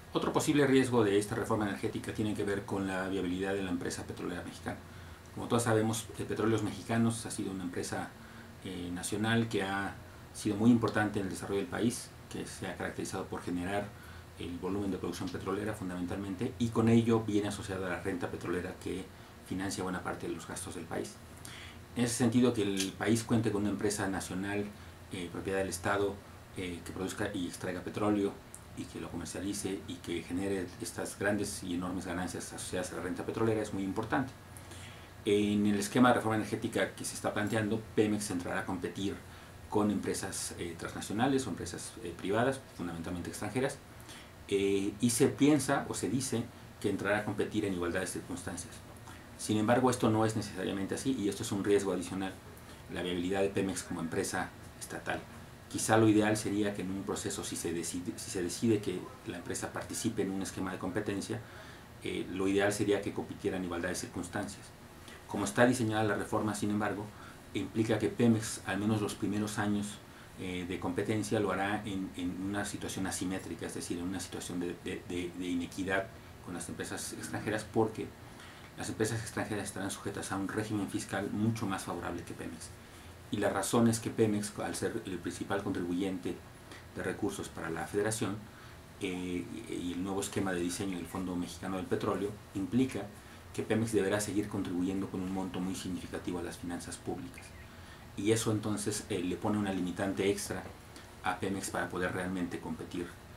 Otro posible riesgo de esta reforma energética tiene que ver con la viabilidad de la empresa petrolera mexicana. Como todos sabemos, Petróleos Mexicanos ha sido una empresa nacional que ha sido muy importante en el desarrollo del país, que se ha caracterizado por generar el volumen de producción petrolera fundamentalmente, y con ello viene asociada la renta petrolera que financia buena parte de los gastos del país. En ese sentido, que el país cuente con una empresa nacional, propiedad del Estado, que produzca y extraiga petróleo y que lo comercialice y que genere estas grandes y enormes ganancias asociadas a la renta petrolera es muy importante. En el esquema de reforma energética que se está planteando, Pemex entrará a competir con empresas transnacionales o empresas privadas, fundamentalmente extranjeras, y se piensa o se dice que entrará a competir en igualdad de circunstancias. Sin embargo, esto no es necesariamente así y esto es un riesgo adicional, la viabilidad de Pemex como empresa estatal. Quizá lo ideal sería que en un proceso, si se decide que la empresa participe en un esquema de competencia, lo ideal sería que compitiera en igualdad de circunstancias. Como está diseñada la reforma, sin embargo, implica que Pemex, al menos los primeros años de competencia, lo hará en una situación asimétrica, es decir, en una situación de inequidad con las empresas extranjeras, porque las empresas extranjeras estarán sujetas a un régimen fiscal mucho más favorable que Pemex. Y la razón es que Pemex, al ser el principal contribuyente de recursos para la federación, y el nuevo esquema de diseño del Fondo Mexicano del Petróleo, implica que Pemex deberá seguir contribuyendo con un monto muy significativo a las finanzas públicas. Y eso entonces le pone una limitante extra a Pemex para poder realmente competir